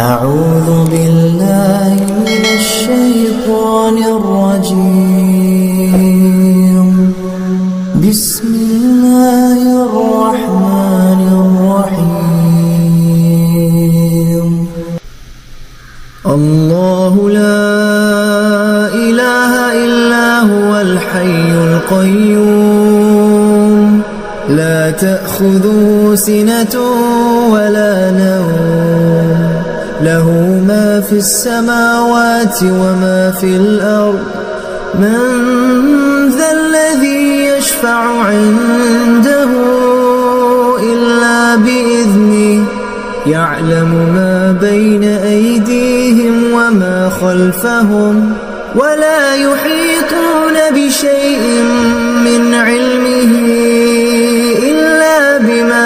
أعوذ بالله من الشيطان الرجيم. بسم الله الرحمن الرحيم. الله لا إله إلا هو الحي القيوم لا تأخذه سنة ولا نوم له ما في السماوات وما في الأرض من ذا الذي يشفع عنده إلا بإذنه يعلم ما بين أيديهم وما خلفهم ولا يحيطون بشيء من علمه إلا بما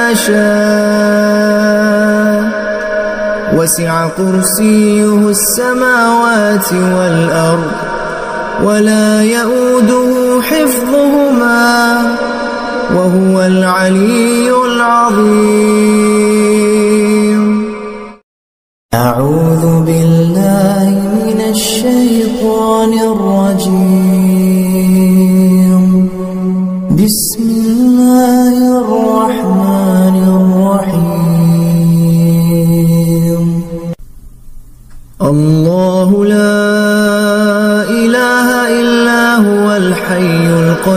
شاء وسع كرسيه السماوات والأرض ولا يؤوده حفظهما وهو العلي العظيم. أعوذ بالله من الشيطان الرجيم. بسم الله الرحمن الرحيم. الله لا إله إلا هو الحي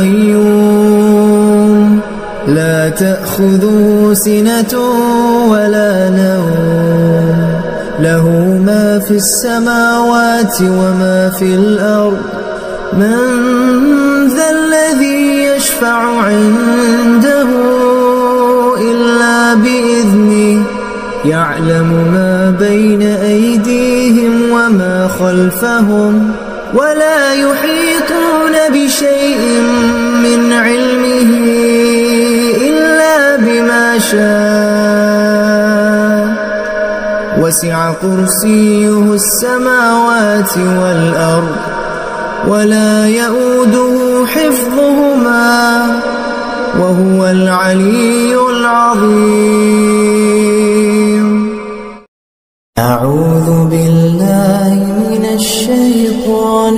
القيوم لا تأخذه سنة ولا نوم له ما في السماوات وما في الأرض من ذا الذي يشفع عنده إلا بإذنه يعلم ما بين أيديهم وما خلفهم ولا يحيطون بشيء من علمه إلا بما شاء وسع كرسيه السماوات والأرض ولا يؤوده حفظهما وهو العلي العظيم. أعوذ بالله من الشيطان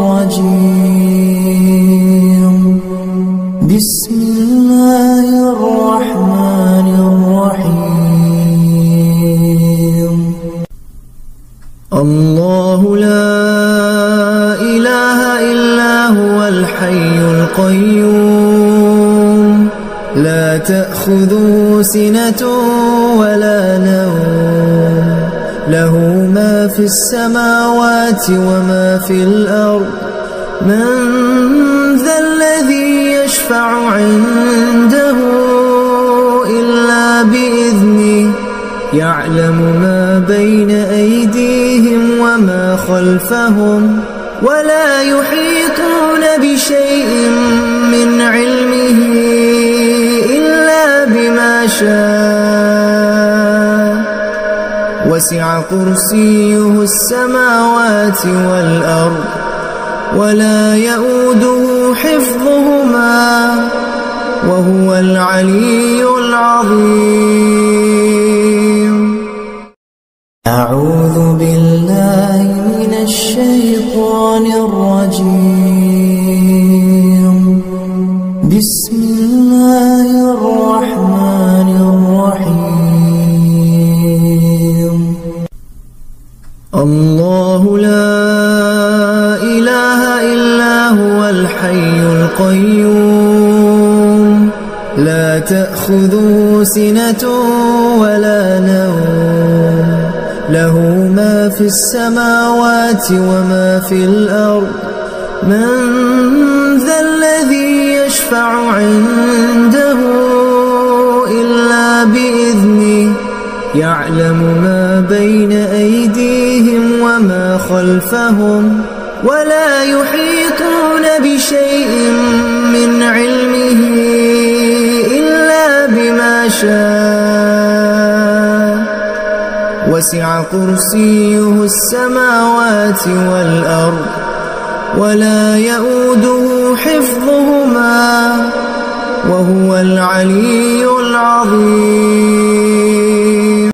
الرجيم. بسم الله الرحمن الرحيم. الله لا إله إلا هو الحي القيوم لا تأخذه سنة ولا نوم له ما في السماوات وما في الأرض من ذا الذي يشفع عنده إلا بإذنه يعلم ما بين أيديهم وما خلفهم ولا يحيطون بشيء من علمه إلا بما شاء وسع كرسيه السماوات والأرض ولا يؤوده حفظهما وهو العلي العظيم. أعوذ بالله من الشيطان الرجيم. بسم الله الرحمن الرحيم. الله لا إله إلا هو الحي القيوم لا تأخذه سنة ولا نوم له ما في السماوات وما في الأرض من ذا الذي يشفع عنده إلا بإذنه يعلم ما بين أيديهم وما خلفهم ولا يحيطون بشيء من علمه إلا بما شاء وسع كرسيه السماوات والأرض ولا يؤوده حفظهما وهو العلي العظيم.